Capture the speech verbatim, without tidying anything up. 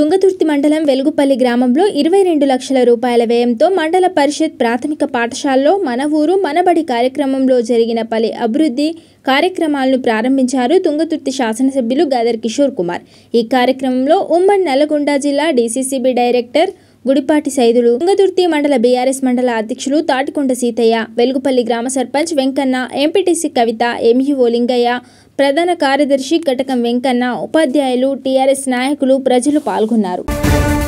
తుంగతుర్తి మండలం వెలుగుపల్లి గ్రామంలో ఇరవై రెండు లక్షల రూపాయల వ్యయంతో మండల పరిషత్ ప్రాథమిక పాఠశాలలో మన ఊరు మనబడి కార్యక్రమంలో జరిగిన పలు అభివృద్ధి కార్యక్రమాలను ప్రారంభించారు తుంగతుర్తి శాసనసభ్యులు గదర్ కిషోర్ కుమార్. ఈ కార్యక్రమంలో ఉమ్మడి నల్లగొండ జిల్లా డీసీసీబీ డైరెక్టర్ గుడిపాటి సైదులు, తుంగతుర్తి మండల బీఆర్ఎస్ మండల అధ్యక్షులు తాటికొండ సీతయ్య, వెలుగుపల్లి గ్రామ సర్పంచ్ వెంకన్న, ఎంపీటీసీ కవిత, ఎంఈఓ లింగయ్య, ప్రధాన కార్యదర్శి కటకం వెంకన్న, ఉపాధ్యాయులు, టీఆర్ఎస్ నాయకులు, ప్రజలు పాల్గొన్నారు.